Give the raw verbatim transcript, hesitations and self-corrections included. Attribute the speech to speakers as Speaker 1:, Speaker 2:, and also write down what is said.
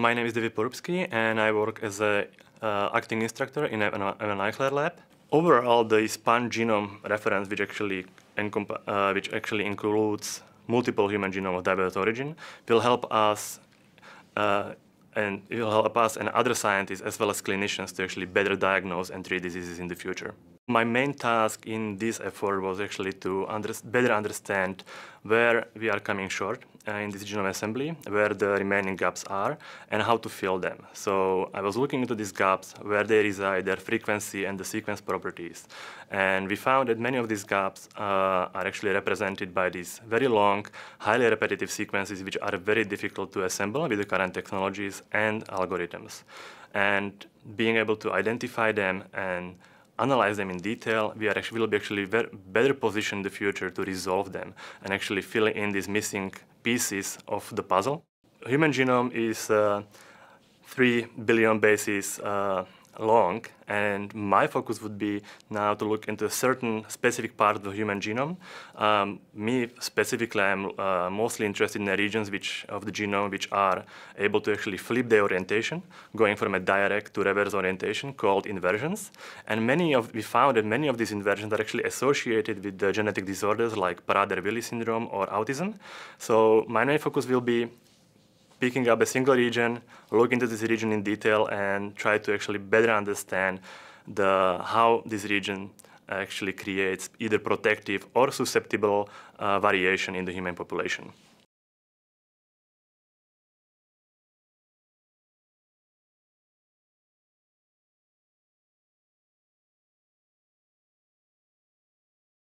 Speaker 1: my name is Porubsky, and I work as an uh, acting instructor in an Eichler Lab. Overall, the pangenome reference, which actually, uh, which actually includes multiple human genome of diverse origin, will help us uh, and it will help us and other scientists as well as clinicians to actually better diagnose and treat diseases in the future. My main task in this effort was actually to under better understand where we are coming short uh, in this genome assembly, where the remaining gaps are, and how to fill them. So I was looking into these gaps, where they reside, their frequency, and the sequence properties. And we found that many of these gaps uh, are actually represented by these very long, highly repetitive sequences, which are very difficult to assemble with the current technologies and algorithms. And being able to identify them and analyze them in detail, we are actually, will be actually very better positioned in the future to resolve them and actually fill in these missing pieces of the puzzle. Human genome is uh, three billion bases uh, long, and my focus would be now to look into a certain specific part of the human genome. Um, me specifically, I'm uh, mostly interested in the regions which, of the genome which are able to actually flip their orientation, going from a direct to reverse orientation, called inversions. And many of, we found that many of these inversions are actually associated with the genetic disorders like Prader-Willi syndrome or autism. So my main focus will be picking up a single region, look into this region in detail, and try to actually better understand the, how this region actually creates either protective or susceptible uh, variation in the human population.